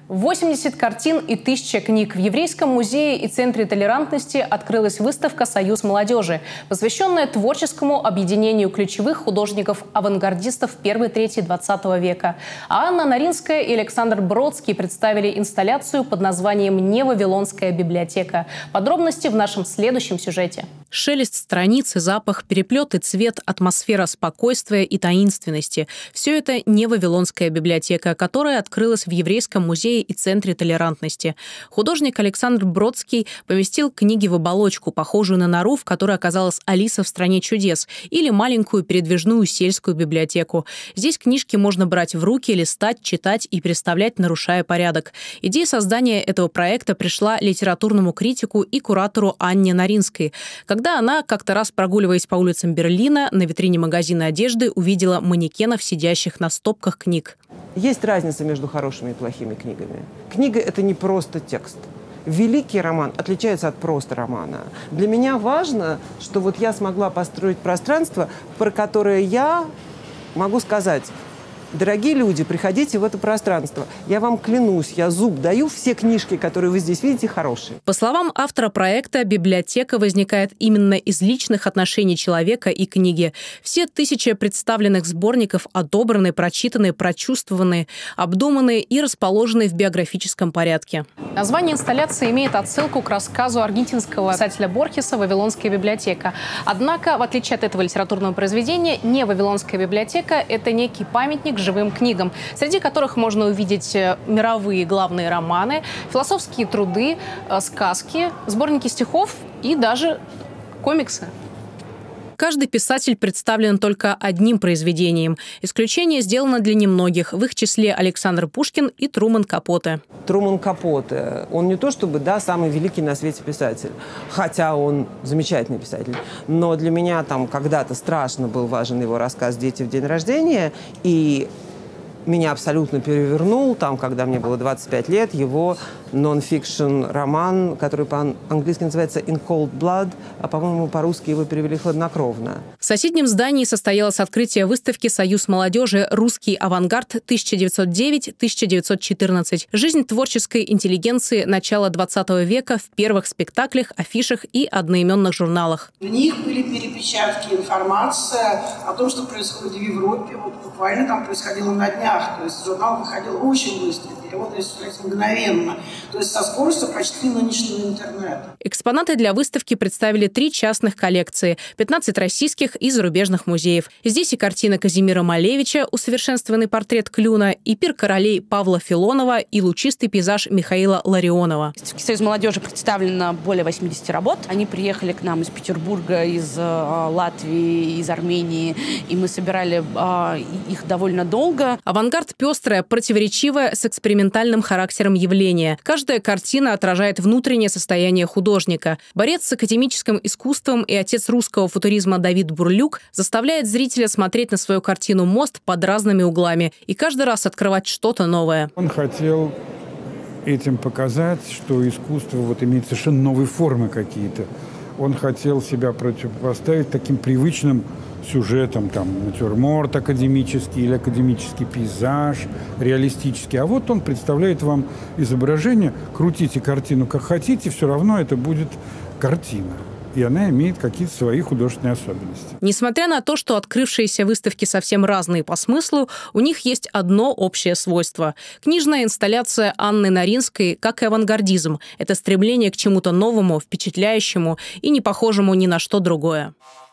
80 картин и 1000 книг. В Еврейском музее и Центре толерантности открылась выставка «Союз молодежи», посвященная творческому объединению ключевых художников-авангардистов первой трети XX века. А Анна Наринская и Александр Бродский представили инсталляцию под названием «Не Вавилонская библиотека». Подробности в нашем следующем сюжете. Шелест страниц и запах, переплет и цвет, атмосфера спокойствия и таинственности – все это не Вавилонская библиотека, которая открылась в Еврейском музее и Центре толерантности. Художник Александр Бродский поместил книги в оболочку, похожую на нору, в которой оказалась Алиса в «Стране чудес», или маленькую передвижную сельскую библиотеку. Здесь книжки можно брать в руки, листать, читать и переставлять, нарушая порядок. Идея создания этого проекта пришла литературному критику и куратору Анне Наринской, когда она, как-то раз прогуливаясь по улицам Берлина, на витрине магазина одежды увидела манекенов, сидящих на стопках книг. Есть разница между хорошими и плохими книгами. Книга – это не просто текст. Великий роман отличается от просто романа. Для меня важно, что вот я смогла построить пространство, про которое я могу сказать: дорогие люди, приходите в это пространство. Я вам клянусь, я зуб даю, все книжки, которые вы здесь видите, хорошие. По словам автора проекта, библиотека возникает именно из личных отношений человека и книги. Все 1000 представленных сборников отобраны, прочитаны, прочувствованы, обдуманы и расположены в биографическом порядке. Название инсталляции имеет отсылку к рассказу аргентинского писателя Борхеса «Вавилонская библиотека». Однако, в отличие от этого литературного произведения, не Вавилонская библиотека – это некий памятник живым книгам, среди которых можно увидеть мировые главные романы, философские труды, сказки, сборники стихов и даже комиксы. Каждый писатель представлен только одним произведением. Исключение сделано для немногих, в их числе Александр Пушкин и Труман Капоте. Труман Капоте, он не то чтобы, да, самый великий на свете писатель, хотя он замечательный писатель, но для меня там когда-то страшно был важен его рассказ «Дети в день рождения», и меня абсолютно перевернул, там, когда мне было 25 лет, его нон-фикшн роман, который по-английски называется «In Cold Blood», а, по-моему, по-русски его перевели «Хладнокровно». В соседнем здании состоялось открытие выставки «Союз молодежи. Русский авангард 1909-1914». Жизнь творческой интеллигенции начала XX века в первых спектаклях, афишах и одноименных журналах. В них были перепечатки, информация о том, что происходит в Европе. Вот буквально там происходило на днях. То есть журнал выходил очень быстро, переводы осуществлялись мгновенно. То есть со скоростью почти нынешнего интернета. Экспонаты для выставки представили 3 частных коллекции, 15 российских и зарубежных музеев. Здесь и картина Казимира Малевича, усовершенствованный портрет Клюна, и пир королей Павла Филонова, и лучистый пейзаж Михаила Ларионова. В Союзе молодежи представлено более 80 работ. Они приехали к нам из Петербурга, из Латвии, из Армении, и мы собирали их довольно долго. Авангард пестрое, противоречивое, с экспериментальным характером явление. Каждая картина отражает внутреннее состояние художника. Борец с академическим искусством и отец русского футуризма Давид Бурлюк заставляет зрителя смотреть на свою картину «Мост» под разными углами и каждый раз открывать что-то новое. Он хотел этим показать, что искусство вот имеет совершенно новые формы какие-то. Он хотел себя противопоставить таким привычным сюжетом, там, натюрморт академический или академический пейзаж, реалистический. А вот он представляет вам изображение, крутите картину как хотите, все равно это будет картина. И она имеет какие-то свои художественные особенности. Несмотря на то, что открывшиеся выставки совсем разные по смыслу, у них есть одно общее свойство. Книжная инсталляция Анны Наринской, как и авангардизм, это стремление к чему-то новому, впечатляющему и не похожему ни на что другое.